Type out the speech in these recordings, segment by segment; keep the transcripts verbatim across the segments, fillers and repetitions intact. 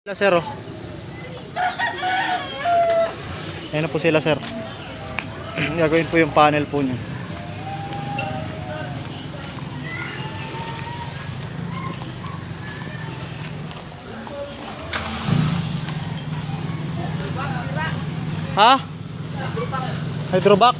Sir, oh. Ayan na po sila, sir. Gagawin po yung panel po niya. Ha? Hydrovac?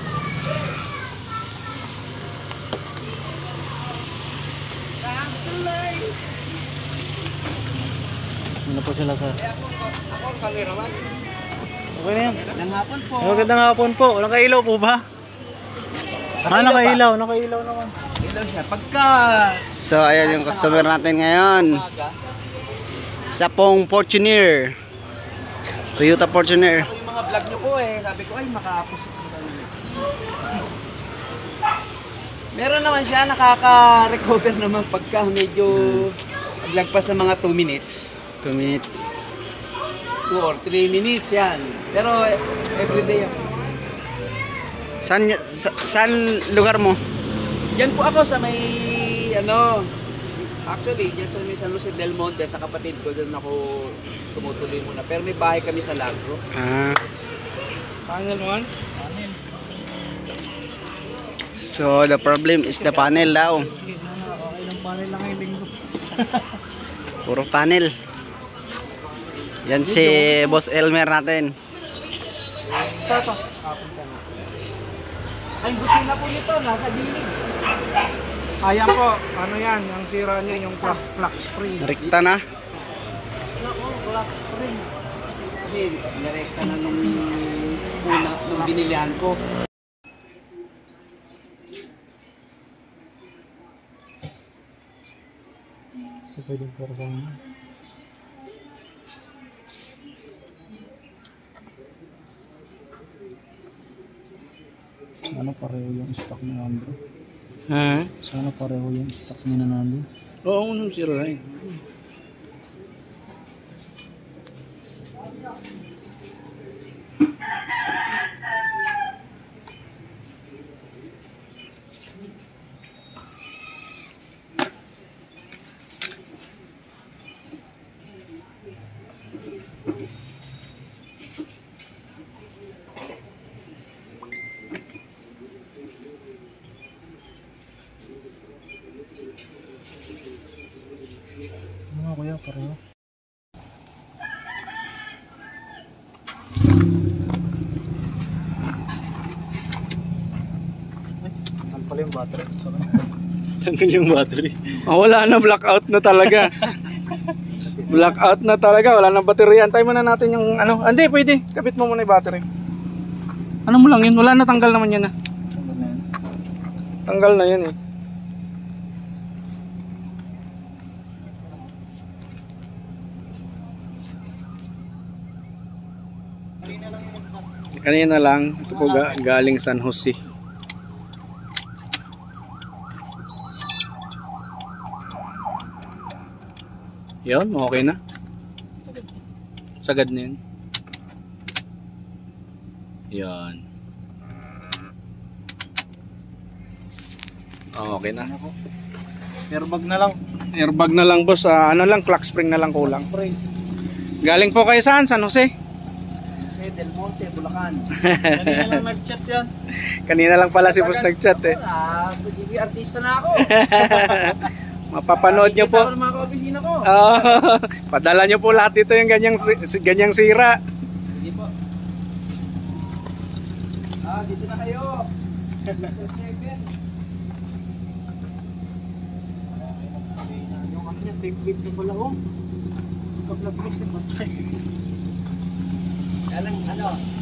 Ano po sila, sir? Ako ang cameraman. Okay na yan. Magandang hapon po. Magandang hapon po. Walang kailaw po ba? Ah, nakailaw. Nakailaw naman. Ilaw siya. Pagka... So ayan yung customer natin ngayon. Isa pong Fortuner, Toyota Fortuner. Ako yung mga vlog nyo po eh. Sabi ko ay makapusok mo tayo. Meron naman siya nakaka-recover naman pagka medyo naglagpas ng mga two minutes. two minutes. two or three minutes yan. Pero everyday yan. San, sa, saan lugar mo? Yan po ako sa may ano, actually dyan sa may San Jose del Monte sa kapatid ko, doon ako tumutuloy muna. Pero may bahay kami sa Lagro. Ah. Panel mo? Panel. So the problem is the panel daw. Okay lang, panel lang yung linggo. Puro panel. Yan si Boss Elmer natin. Ito, ay, busina po nito, nasa dilig. Ayan po, ano yan, ang sira niya yung clock, clock spring. Rekta na. Nako, clock spring. Kasi narekta na nung una, nung binilihan ko. So pwedeng po sa ano pareho yung stock ni Nando? Ha? Sana pareho yung stock ni Nando? Oo, nung sira eh. Ano kuya, pareho? Tanggal pala yung battery. Tanggal yung battery. Oh, wala na, blackout na talaga. Blackout na talaga, wala na battery. Antay muna natin yung ano. Hindi, pwede. Kapit mo muna yung battery. Ano mo lang yun? Wala na, tanggal naman yan ah. Tanggal na yan. Tanggal na yan eh. Kanina lang, ito po ga galing San Jose. Yun, okay na. Sagad na yun. Yun. Okay na. Airbag na lang. Airbag na lang boss, ah, ano lang, clock spring na lang kulang. Spring. Galing po kayo saan? San Jose? Jose del Monte, Bulacan. Kanina lang nag-chat yan. Kanina lang pala si boss nag-chat eh. Ah, magiging artista na ako. Mapapanood nyo po. Kita ko ng mga kaopisina ko. Oh, padala nyo po lahat dito yung ganyang, si- ganyang sira. Hindi po. Ah, dito na kayo. Seven. Yung ano niya, tape bit na pala oh. Pag nag-close na patay. Kaya lang, ano,